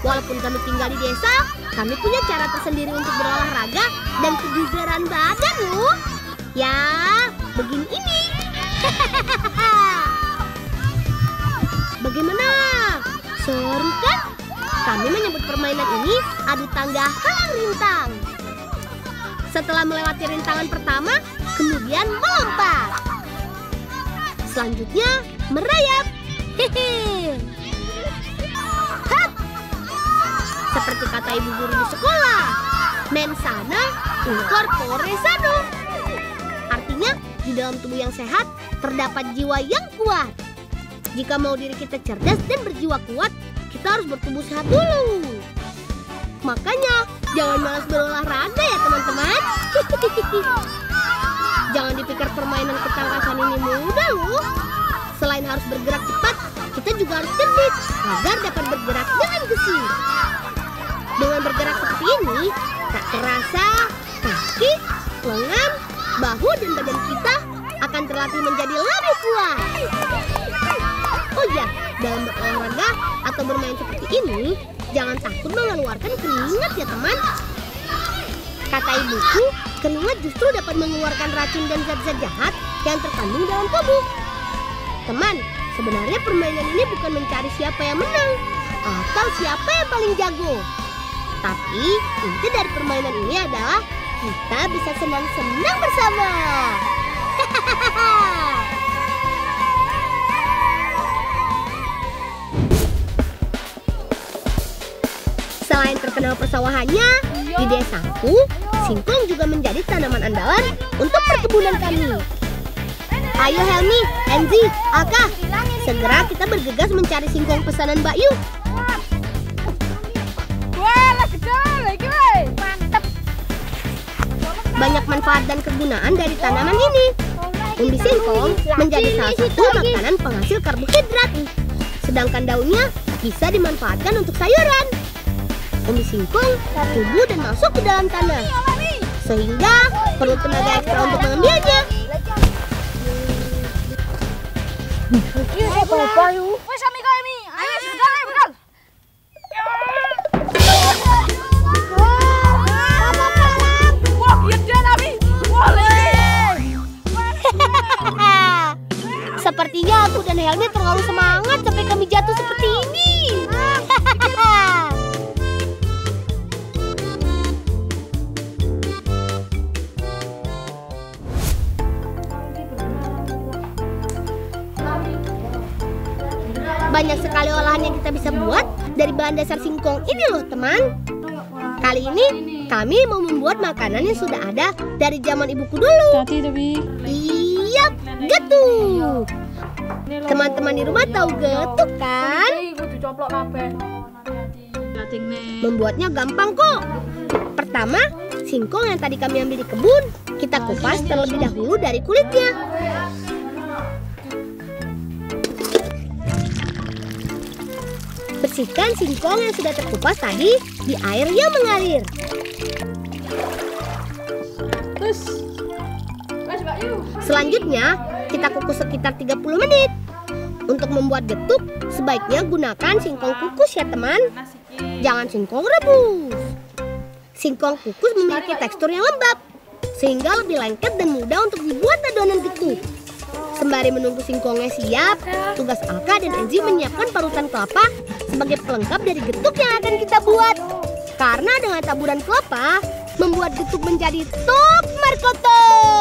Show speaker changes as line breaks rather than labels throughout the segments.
Walaupun kami tinggal di desa, kami punya cara tersendiri untuk berolahraga dan kebugaran badan loh. Ya, begini ini. Bagaimana? Seru kan? Kami menyebut permainan ini adu tangga halang rintang. Setelah melewati rintangan pertama, kemudian melompat. Selanjutnya merayap. Hehe. Hap. Seperti kata ibu guru di sekolah, mensana in corpore sano. Artinya di dalam tubuh yang sehat terdapat jiwa yang kuat. Jika mau diri kita cerdas dan berjiwa kuat, kita harus bertubuh sehat dulu. Makanya jangan malas berolahraga ya teman-teman. Jangan dipikir permainan ketangkasan ini mudah loh. Selain harus bergerak cepat, kita juga harus cerdik agar dapat bergerak dengan gesit. Dengan bergerak seperti ini, tak terasa kaki, lengan, bahu dan badan kita akan terlatih menjadi lebih kuat. Oh ya, dalam berolahraga atau bermain seperti ini, jangan takut mengeluarkan keringat ya teman. Kata ibuku, keringat justru dapat mengeluarkan racun dan zat-zat jahat yang terkandung dalam tubuh. Teman, sebenarnya permainan ini bukan mencari siapa yang menang atau siapa yang paling jago. Tapi inti dari permainan ini adalah kita bisa senang-senang bersama. Selain terkenal persawahannya, di desaku, singkong juga menjadi tanaman andalan untuk perkebunan kami. Ayo Helmi, Enzi, Alka, segera kita bergegas mencari singkong pesanan Mbak Yu. Banyak manfaat dan kegunaan dari tanaman ini. Umbi singkong menjadi salah satu makanan penghasil karbohidrat. Sedangkan daunnya bisa dimanfaatkan untuk sayuran. Umbi singkong tumbuh dan masuk ke dalam tanah, sehingga perlu tenaga ekstra untuk mengambilnya. Sepertinya aku dan Helmi terlalu semangat sampai kami jatuh seperti ini. Banyak sekali olahan yang kita bisa buat dari bahan dasar singkong ini loh teman. Kali ini kami mau membuat makanan yang sudah ada dari zaman ibuku dulu. Iya, getuk. Teman-teman di rumah tahu getuk kan? Membuatnya gampang kok. Pertama, singkong yang tadi kami ambil di kebun, kita kupas terlebih dahulu dari kulitnya. Bersihkan singkong yang sudah terkupas tadi di air yang mengalir. Selanjutnya, kita kukus sekitar 30 menit. Untuk membuat getuk, sebaiknya gunakan singkong kukus ya teman. Jangan singkong rebus. Singkong kukus memiliki tekstur yang lembab, sehingga lebih lengket dan mudah untuk dibuat adonan getuk. Sembari menunggu singkongnya siap, tugas Alka dan Enzi menyiapkan parutan kelapa sebagai pelengkap dari getuk yang akan kita buat. Karena dengan taburan kelapa, membuat getuk menjadi top markoto.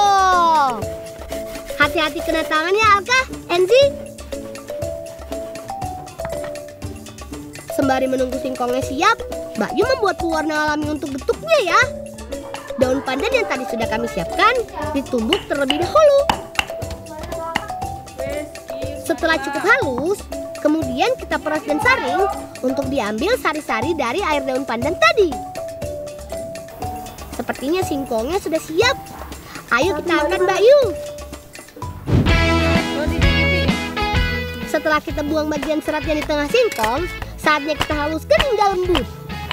Hati-hati kena tangan ya Alka, Enzi. Sembari menunggu singkongnya siap, Mbak Yu membuat pewarna alami untuk getuknya ya. Daun pandan yang tadi sudah kami siapkan ditumbuk terlebih dahulu. Setelah cukup halus, kemudian kita peras dan saring untuk diambil sari-sari dari air daun pandan tadi. Sepertinya singkongnya sudah siap. Ayo kita angkat Mbak Yu. Setelah kita buang bagian serat yang di tengah singkong, saatnya kita haluskan hingga lembut.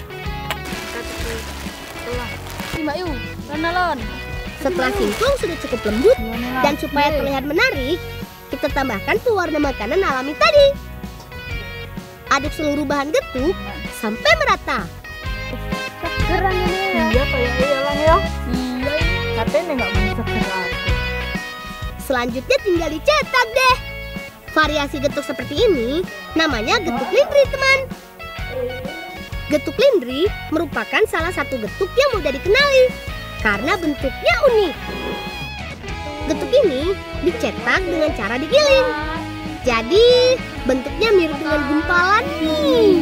Setelah singkong sudah cukup lembut dan supaya terlihat menarik, kita tambahkan pewarna makanan alami tadi. Aduk seluruh bahan getuk sampai merata.
Segeran ini. Iya kayak iyalah ya. Iya. Katanya nggak mau segeran.
Selanjutnya tinggal dicetak deh. Variasi getuk seperti ini namanya getuk lindri, teman. Getuk lindri merupakan salah satu getuk yang mudah dikenali karena bentuknya unik. Getuk ini dicetak dengan cara digiling. Jadi bentuknya mirip dengan gumpalan nih.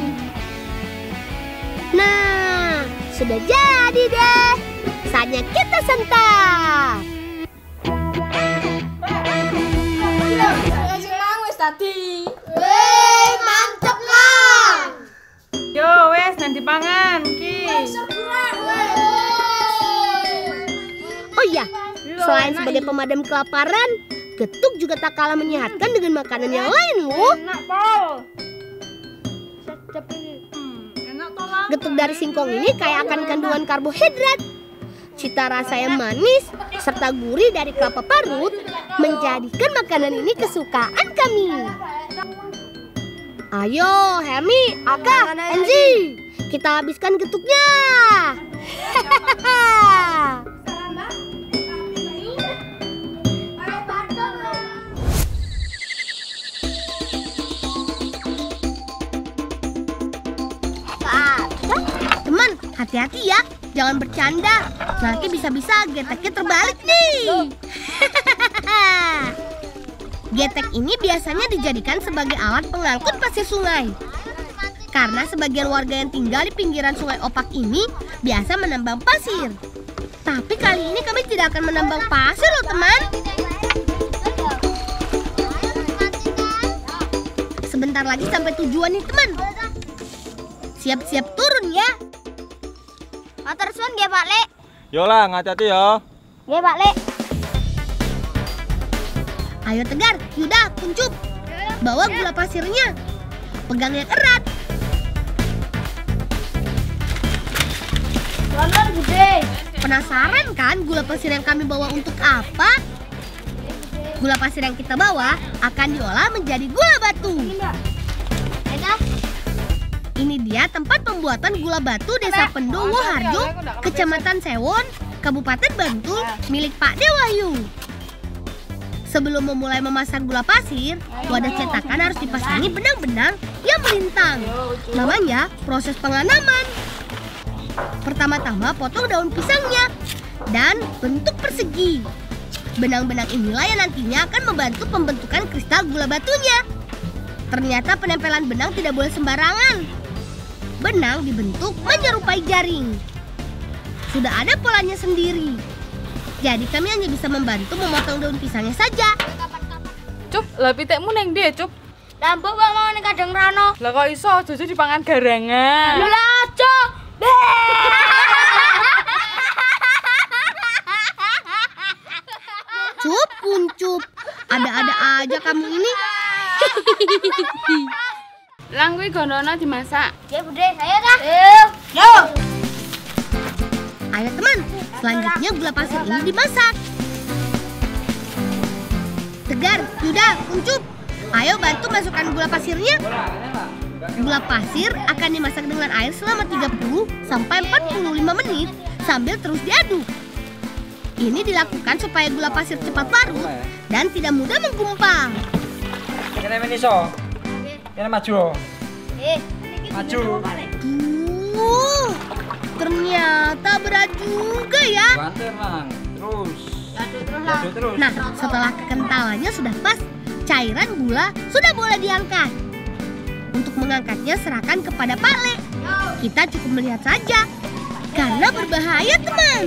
Nah, sudah jadi deh. Saatnya kita santap.
Tadi.
Weh, mantep lah.
Yo wes nanti pangan ki.
Oh iya, selain sebagai pemadam kelaparan, getuk juga tak kalah menyehatkan dengan makanan yang lain loh.
Enak pol.
Getuk dari singkong ini kaya akan kandungan karbohidrat. Cita rasa yang manis serta gurih dari kelapa parut menjadikan makanan ini kesukaan kami. Ayo, Hemi, Aka, Enzi, kita habiskan getuknya. Teman, hati-hati ya. Jangan bercanda, nanti bisa-bisa geteknya terbalik nih. Getek ini biasanya dijadikan sebagai alat pengangkut pasir sungai. Karena sebagian warga yang tinggal di pinggiran sungai Opak ini biasa menambang pasir. Tapi kali ini kami tidak akan menambang pasir loh, teman. Sebentar lagi sampai tujuan nih, teman. Siap-siap turun ya. Motor suan nggih, Pak Le.
Yo lah, hati-hati ya.
Nggih, Pak Le. Ayo Tegar, Yuda, Kuncup. Bawa gula pasirnya. Pegang yang erat.
Pelan Bude.
Penasaran kan gula pasir yang kami bawa untuk apa? Gula pasir yang kita bawa akan diolah menjadi gula batu. Ini dia tempat pembuatan gula batu Desa Pendowo Harjo, Kecamatan Sewon, Kabupaten Bantul, milik Pak Dewahyu. Sebelum memulai memasak gula pasir, wadah cetakan harus dipasangi benang-benang yang melintang. Namanya proses penganaman. Pertama-tama potong daun pisangnya dan bentuk persegi. Benang-benang inilah yang nantinya akan membantu pembentukan kristal gula batunya. Ternyata penempelan benang tidak boleh sembarangan. Benang dibentuk menyerupai jaring. Sudah ada polanya sendiri. Jadi kami hanya bisa membantu memotong daun pisangnya saja.
Cup, lah pitekmu neng dia, Cup.
Dan mbok mau ning kadang rano.
Lah kok iso jojo dipangan garangan.
Lah aja. Cup, Kuncup. Ada-ada aja kamu ini.
Lang kuwi gondono dimasak.
Ya, Bude, ayo dah. Yo. Ayo teman, selanjutnya gula pasir ini dimasak. Tegar, Yuda, Kuncup, ayo bantu masukkan gula pasirnya. Gula pasir akan dimasak dengan air selama 30 sampai 45 menit sambil terus diaduk. Ini dilakukan supaya gula pasir cepat larut dan tidak mudah menggumpal.
Kene meniso. Kene maju. Maju.
Ternyata berat juga ya.
Banter, Mang. Terus. Jatuh terus.
Nah, setelah kekentalannya sudah pas, cairan gula sudah boleh diangkat. Untuk mengangkatnya serahkan kepada Pak Le. Kita cukup melihat saja, karena berbahaya teman.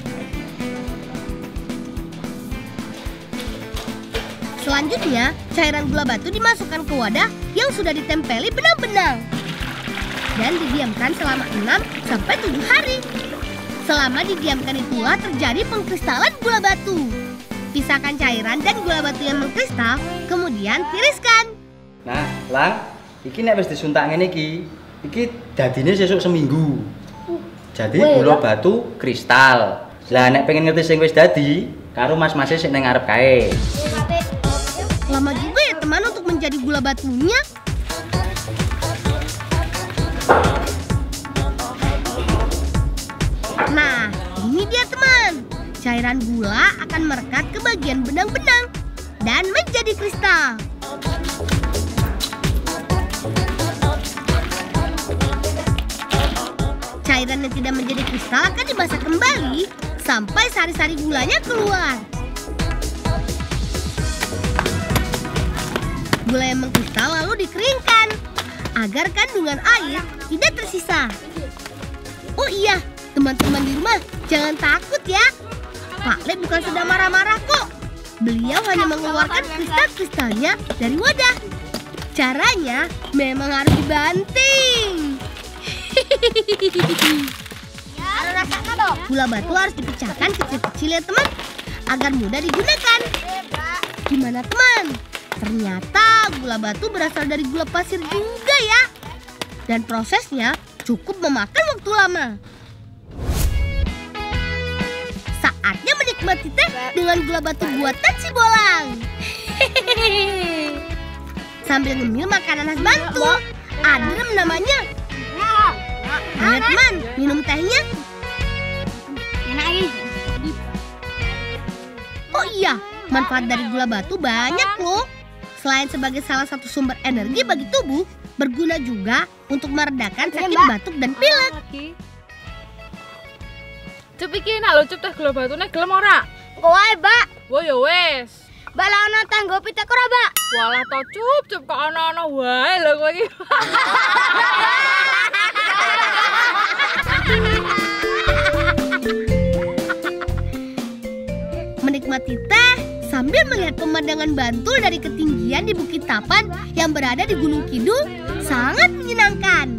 Selanjutnya, cairan gula batu dimasukkan ke wadah yang sudah ditempeli benang-benang. Dan didiamkan selama 6 sampai 7 hari. Selama didiamkan itulah terjadi pengkristalan gula batu. Pisahkan cairan dan gula batu yang mengkristal, kemudian tiriskan.
Nah, Lang, iki nek wis disuntak ngene iki dadine sesuk seminggu. Jadi gula batu kristal. Lah nek pengen ngerti sing wis dadi, karo mas-mase sing nang ngarep kae.
Lama juga ya teman untuk menjadi gula batunya. Nah, ini dia teman. Cairan gula akan merekat ke bagian benang-benang dan menjadi kristal. Cairan yang tidak menjadi kristal akan dimasak kembali sampai sari-sari gulanya keluar. Gula yang mengkristal lalu dikeringkan agar kandungan air tidak tersisa. Oh iya, teman-teman di rumah jangan takut ya. Pak Le bukan sedang marah-marah kok. Beliau hanya mengeluarkan kristal-kristalnya dari wadah. Caranya memang harus dibanting. Gula batu harus dipecahkan kecil-kecil ya teman, agar mudah digunakan. Gimana teman? Ternyata gula batu berasal dari gula pasir juga ya. Dan prosesnya cukup memakan waktu lama. Saatnya menikmati teh dengan gula batu buatan si Bolang. Sambil ngemil makanan khas Bantul. Adem namanya. Ayo teman, minum tehnya. Enak ini. Oh iya, manfaat dari gula batu banyak loh. Selain sebagai salah satu sumber energi bagi tubuh, berguna juga untuk meredakan sakit batuk dan pilek.
Cup iki nak lho cup teh gula batune gelem ora?
Engko wae, Mbak.
Wo ya wis.
Mbak lah ono teh nggo pitek ora, Mbak?
Walah to cup kok ono-ono wae lho kowe iki.
Menikmati teh sambil melihat pemandangan Bantul dari ketinggian di Bukit Tapan yang berada di Gunung Kidul sangat menyenangkan.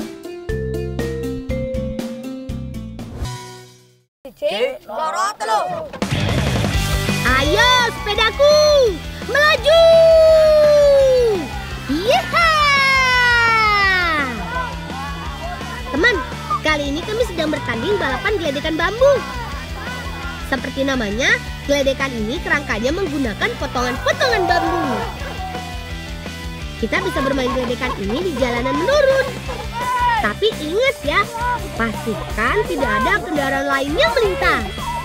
Ayo sepedaku, melaju! Yeha! Teman, kali ini kami sedang bertanding balapan geledekan bambu. Seperti namanya, geledekan ini kerangkanya menggunakan potongan-potongan bambu. Kita bisa bermain geledekan ini di jalanan menurun. Tapi ingat ya, pastikan tidak ada kendaraan lain yang melintas.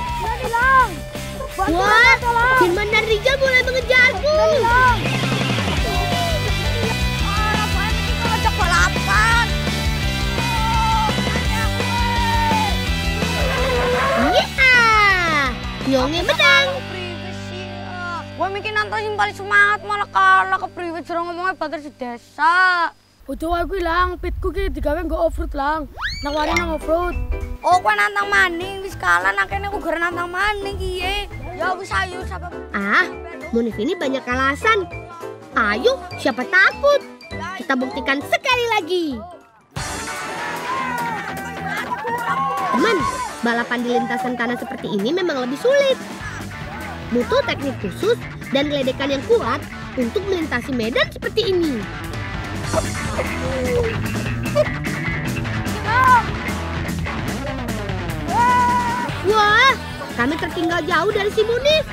Wah, Firman dan Rijal mulai mengejarku. Iya, Nyonge menang.
Gue mikir nanti yang paling semangat malah kalah kepriwe jero ngomongnya bater sedesa.
Udah aku hilang, pitku ki digawe nggo offroad lang. Nawarin nang offroad.
Oh, gue nantang maning wis kalah nangkene aku gara nantang maning kiye. Ya wis ayo siapa.
Ah, Munif ini banyak alasan. Ayo, siapa takut? Kita buktikan sekali lagi. Teman, balapan di lintasan tanah seperti ini memang lebih sulit. Butuh teknik khusus dan geledekan yang kuat untuk melintasi medan seperti ini. Wah, kami tertinggal jauh dari si Munif.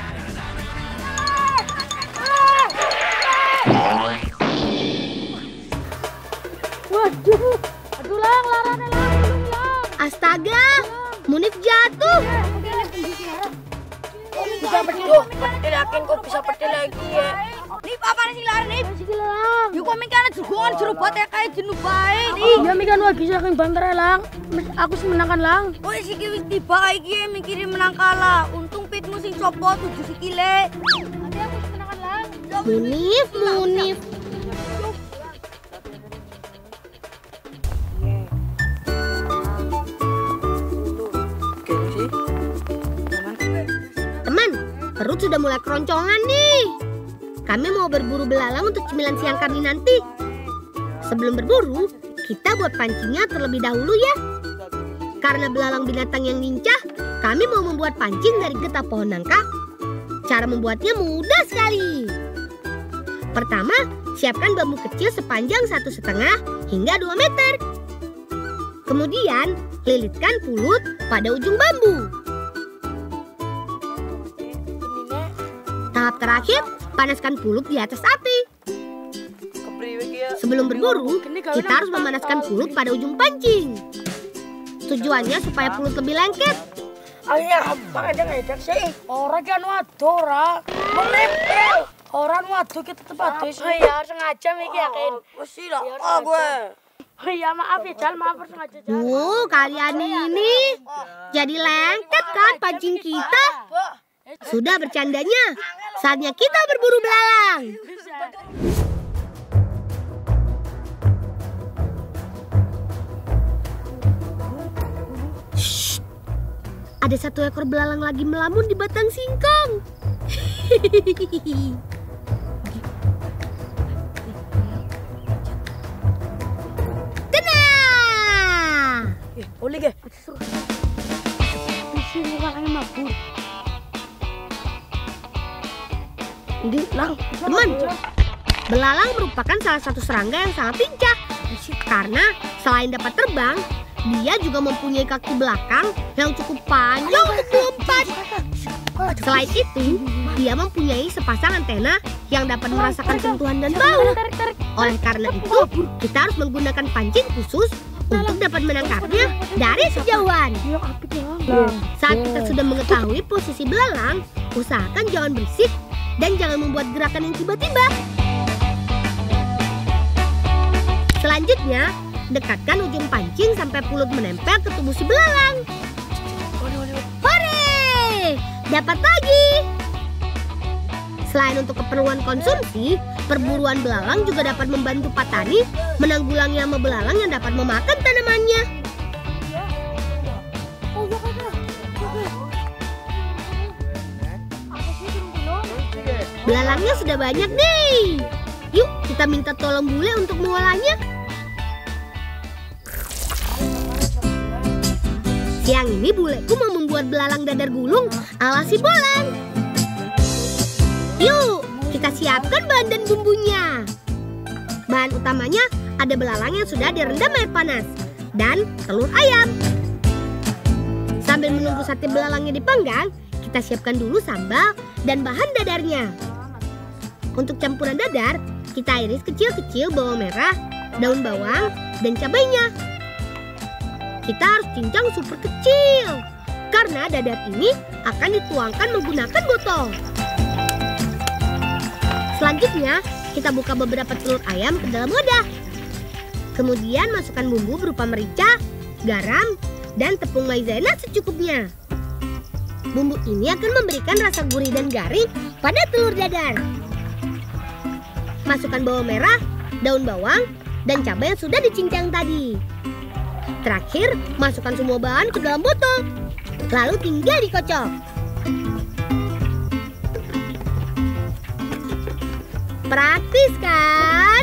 Waduh, aduh lang, larane lang.
Astaga, Munif jatuh.
Bisa pedih, pedih yakin kok bisa pedih lagi ya. Nih apa sih lari nih? Yuk kok mikir ana jugongan jero bote kae jenuh bae nih.
Ya mikan wagi saking banter lang. Aku sih menangkan lang.
Oh iki wis tiba iki mikirin menang kalah. Untung pitmu sing copot 7 sikile. Nanti aku sih menangkan lang.
Munif. Teman, perut sudah mulai keroncongan nih. Kami mau berburu belalang untuk cemilan siang kami nanti. Sebelum berburu, kita buat pancingnya terlebih dahulu ya. Karena belalang binatang yang lincah, kami mau membuat pancing dari getah pohon nangka. Cara membuatnya mudah sekali. Pertama, siapkan bambu kecil sepanjang 1,5 hingga 2 meter. Kemudian, lilitkan pulut pada ujung bambu. Tahap terakhir, panaskan pulut di atas api. Sebelum berburu, kita harus memanaskan pulut pada ujung pancing. Tujuannya supaya pulut lebih lengket.
Ayah, pakai ngedek sih. Orang kan waduh, ora. Menempel. Orang waduh kita tempat itu. Iya, sengaja mikir yakin.
Mesti lah. Oh, gue.
Iya, maaf ya, Jal. Maaf sengaja, Jal.
Kalian ini jadi lengket kan pancing kita? Sudah bercandanya, saatnya kita berburu belalang. Shh. Ada satu ekor belalang lagi melamun di batang singkong. Tenang.
Boleh ke? Di sini balangnya mabur.
Ini lang, teman. Belalang merupakan salah satu serangga yang sangat lincah. Karena selain dapat terbang, dia juga mempunyai kaki belakang yang cukup panjang untuk melompat. Selain itu, dia mempunyai sepasang antena yang dapat merasakan sentuhan dan bau. Oleh karena itu, kita harus menggunakan pancing khusus untuk dapat menangkapnya dari sejauhan. Saat kita sudah mengetahui posisi belalang, usahakan jangan berisik dan jangan membuat gerakan yang tiba-tiba. Selanjutnya, dekatkan ujung pancing sampai pulut menempel ke tubuh si belalang. Hore! Dapat lagi! Selain untuk keperluan konsumsi, perburuan belalang juga dapat membantu petani menanggulangi hama belalang yang dapat memakan tanamannya. Belalangnya sudah banyak nih. Yuk kita minta tolong bule untuk mengolahnya. Siang ini buleku mau membuat belalang dadar gulung ala si Bolang. Yuk kita siapkan bahan dan bumbunya. Bahan utamanya ada belalang yang sudah direndam air panas dan telur ayam. Sambil menunggu sate belalangnya dipanggang, kita siapkan dulu sambal dan bahan dadarnya. Untuk campuran dadar, kita iris kecil-kecil bawang merah, daun bawang, dan cabainya. Kita harus cincang super kecil, karena dadar ini akan dituangkan menggunakan botol. Selanjutnya, kita buka beberapa telur ayam ke dalam wadah. Kemudian masukkan bumbu berupa merica, garam, dan tepung maizena secukupnya. Bumbu ini akan memberikan rasa gurih dan garing pada telur dadar. Masukkan bawang merah, daun bawang, dan cabai yang sudah dicincang tadi. Terakhir, masukkan semua bahan ke dalam botol. Lalu tinggal dikocok. Praktis kan?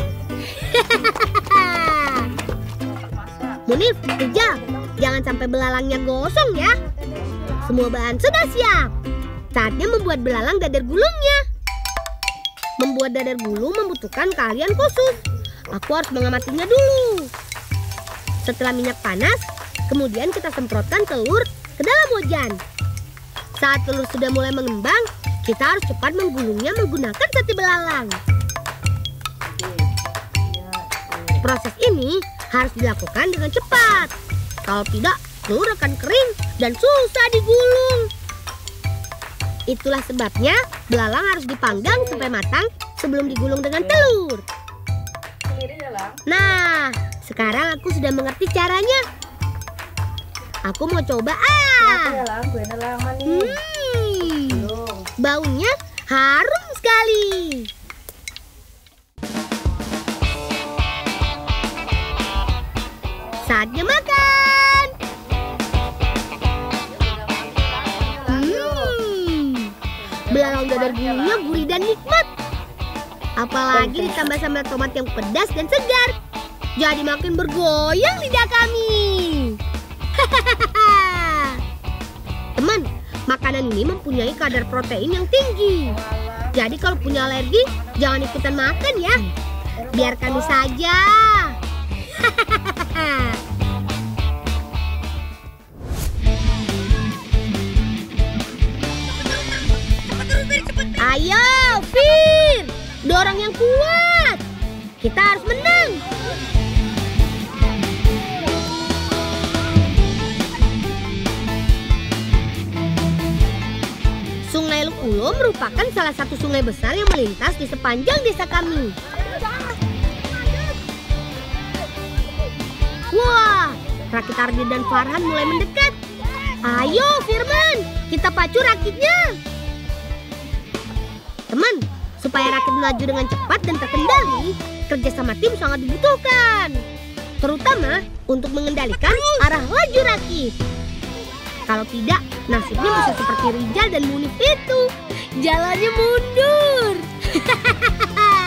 Munif, Ija, jangan sampai belalangnya gosong ya. Semua bahan sudah siap. Saatnya membuat belalang dadar gulungnya. Membuat dadar gulung membutuhkan keahlian khusus. Aku harus mengamatinya dulu. Setelah minyak panas, kemudian kita semprotkan telur ke dalam wajan. Saat telur sudah mulai mengembang, kita harus cepat menggulungnya menggunakan sate belalang. Proses ini harus dilakukan dengan cepat. Kalau tidak, telur akan kering dan susah digulung. Itulah sebabnya belalang harus dipanggang sampai matang sebelum digulung dengan telur. Nah, sekarang aku sudah mengerti caranya. Aku mau coba baunya harum sekali. Saatnya makan. Belalang dadar gulungnya gurih dan nikmat. Apalagi ditambah sambal tomat yang pedas dan segar. Jadi makin bergoyang lidah kami. Teman, makanan ini mempunyai kadar protein yang tinggi. Jadi kalau punya alergi, jangan ikutan makan ya. Biar kami saja. Ayo, Fir, dorong yang kuat. Kita harus menang. Rio merupakan salah satu sungai besar yang melintas di sepanjang desa kami. Wah, rakit Ardi dan Farhan mulai mendekat. Ayo Firman, kita pacu rakitnya. Teman, supaya rakit melaju dengan cepat dan terkendali, kerjasama tim sangat dibutuhkan. Terutama untuk mengendalikan arah laju rakit. Kalau tidak, nasibnya bisa seperti Rijal dan Munif itu. Jalannya mundur.